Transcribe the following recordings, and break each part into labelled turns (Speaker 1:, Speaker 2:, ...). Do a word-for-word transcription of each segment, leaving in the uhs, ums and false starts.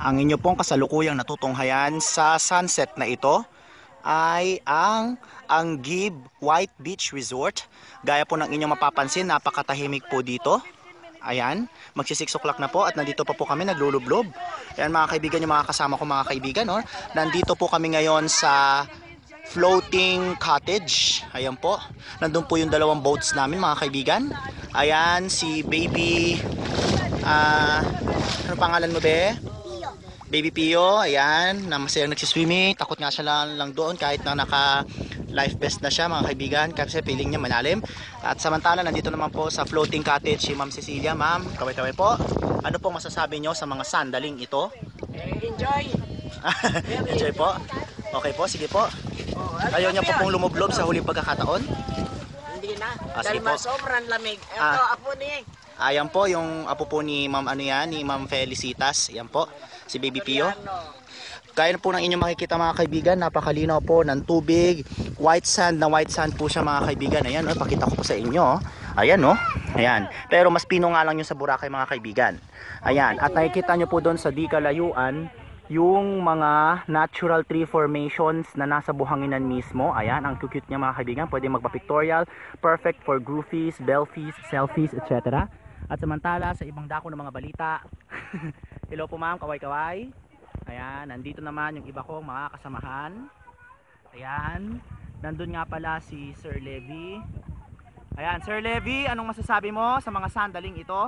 Speaker 1: Ang inyo pong kasalukuyang natutunghayan sa sunset na ito ay ang Anguib White Beach Resort. Gaya po ng inyong mapapansin, napakatahimik po dito. Ayan, magsi six o'clock na po at nandito pa po kami naglulublob. Ayan mga kaibigan, yung mga kasama ko mga kaibigan, no? Nandito po kami ngayon sa floating cottage. Ayan po, nandun po yung dalawang boats namin mga kaibigan. Ayan, si baby, ah, uh, ano pangalan mo be? Baby Pio, ayan, na masayang nagsiswimming. Takot nga siya lang, lang doon kahit na naka life vest na siya mga kaibigan kasi feeling niya malalim. At samantala nandito naman po sa floating cottage si Ma'am Cecilia. Ma'am, kaway-kaway po. Ano pong masasabi nyo sa mga sandaling ito?
Speaker 2: Enjoy!
Speaker 1: Enjoy po? Okay po, sige po. Ayaw niya po pong lumublob sa huling pagkakataon?
Speaker 2: Hindi na,
Speaker 1: Ah,
Speaker 2: dahil
Speaker 1: sige po.
Speaker 2: sobrang lamig. Ito,
Speaker 1: Ah.
Speaker 2: apo niya.
Speaker 1: Ayan po yung apo po ni Ma'am ano yan, ni Ma'am Felicitas. Ayan po, si Baby Pio. Kaya po ng inyong makikita mga kaibigan, napakalinaw po ng tubig. White sand na white sand po siya mga kaibigan. Ayan, oh, pakita ko po sa inyo. Oh. Ayan, oh. Ayan. Pero mas pino nga lang yung sa Boracay mga kaibigan. Ayan. At nakikita nyo po doon sa di kalayuan, yung mga natural tree formations na nasa buhanginan mismo. Ayan, ang cute niya mga kaibigan. Pwede magpa-pictorial. Perfect for goofies, belfies, selfies, et cetera. At samantala sa ibang dako ng mga balita. Hello po ma'am, kaway-kaway. Ayan, nandito naman yung iba kong mga kasamahan. Ayan, nandun nga pala si Sir Levi. Ayan, Sir Levi, anong masasabi mo sa mga sandaling ito?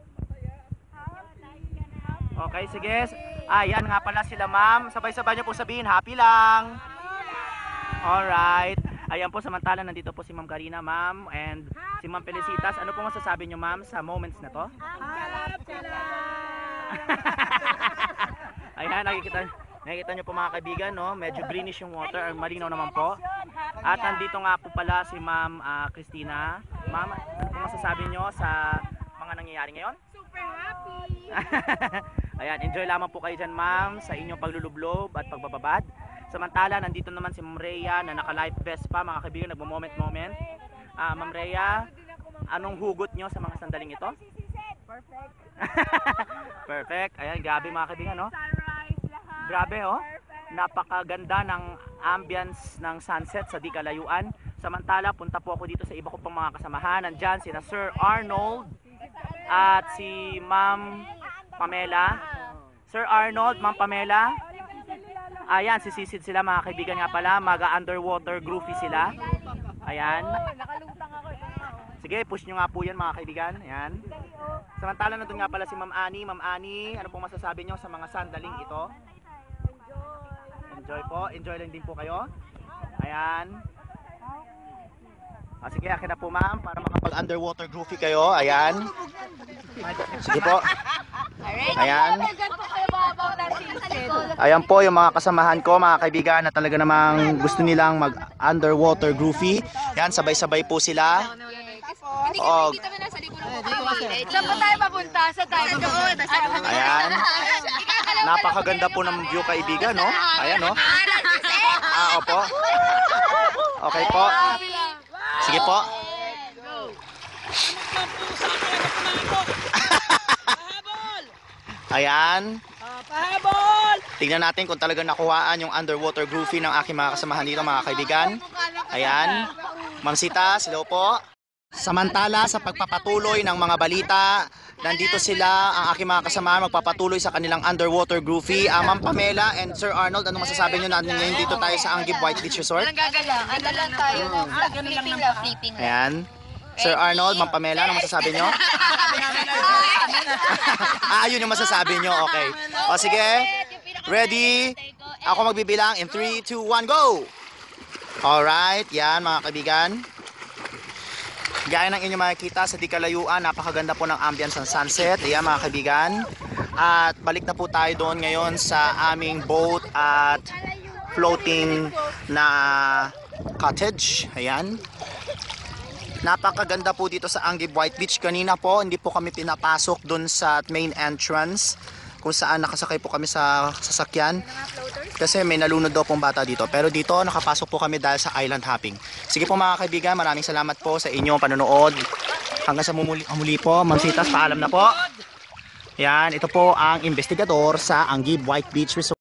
Speaker 1: Okay, sige. Ayan nga pala sila ma'am. Sabay-sabay niyo po sabihin, happy lang. Alright. Ayan po, samantala nandito po si Ma'am Karina ma'am and si Ma'am Felicitas. Ano po masasabi niyo ma'am sa moments na to? Ayan, nakikita, nakikita nyo po mga kaibigan, no? Medyo greenish yung water, malinaw naman po. At nandito nga po pala si Ma'am uh, Christina. Ma'am, ano po masasabi nyo sa mga nangyayari ngayon?
Speaker 3: Super happy!
Speaker 1: Ayan, enjoy lamang po kayo dyan ma'am sa inyong paglulublob at pagbababad. Samantala, nandito naman si Ma'am Rhea na naka-life vest pa mga kaibigan, nagmo-moment-moment. Uh, Ma'am Rhea, anong hugot nyo sa mga sandaling ito?
Speaker 3: Perfect!
Speaker 1: Perfect. Ayan, grabe mga kaibigan, no? Grabe, oh. Napakaganda ng ambience ng sunset sa di kalayuan. Samantala, punta po ako dito sa iba ko pang mga kasamahan. Nandyan sina Sir Arnold at si Ma'am Pamela. Sir Arnold, Ma'am Pamela. Ayan, sisisid sila mga kaibigan nga pala. Maga-underwater groovy sila. Ayan. Sige, push nyo nga po yan mga kaibigan. Ayan. Samantala, nandun nga pala si Ma'am Annie. Ma'am Annie, ano pong masasabi nyo sa mga sandaling ito? Enjoy po. Enjoy lang din po kayo. Ayan. Ah, sige, akin na po ma'am para makapag-underwater groovy kayo. Ayan. Sige po. Ayan. Ayan po yung mga kasamahan ko, mga kaibigan na talaga namang gusto nilang mag-underwater groovy. Ayan, sabay-sabay po sila. Oh.
Speaker 3: Saan pa tayo papunta? Sa tayo doon.
Speaker 1: Ayan. Napakaganda po ng view kaibigan, no? Ayan, no? Ah, opo. Okay po. Sige po. Ayan.
Speaker 2: Pahabol!
Speaker 1: Tingnan natin kung talagang nakuhaan yung underwater groovy ng aking mga kasamahan dito, mga kaibigan. Ayan. Ma'am Sita, hello po. Samantala sa pagpapatuloy ng mga balita, nandito sila ang aking mga kasamahan magpapatuloy sa kanilang underwater groovy. Uh, Ma'am Pamela and Sir Arnold, anong masasabi nyo na ngayon dito tayo sa Anguib White Beach Resort?
Speaker 3: Walang gagalang. Ano lang tayo. Flipping lang. Flipping lang.
Speaker 1: Ayan. Sir Arnold, Ma'am Pamela, anong masasabi nyo? Ah, yun yung masasabi nyo. Okay. O sige. Ready? Ako magbibilang in three, two, one, go! Alright. Yan mga kaibigan. Gaya ng inyong makikita sa di kalayuan, napakaganda po ng ambience ng sunset. Ayan mga kaibigan. At balik na po tayo doon ngayon sa aming boat at floating na cottage. Ayan. Napakaganda po dito sa Anguib White Beach. Kanina po, hindi po kami pinapasok doon sa main entrance kung saan nakasakay po kami sa sasakyan. Kasi may nalunod daw pong bata dito. Pero dito, nakapasok po kami dahil sa island hopping. Sige po mga kaibigan, maraming salamat po sa inyong panonood. Hanggang sa mumuli, muli po, Ma'am Sitas, paalam na po. Yan, ito po ang investigador sa Anguib White Beach Resort.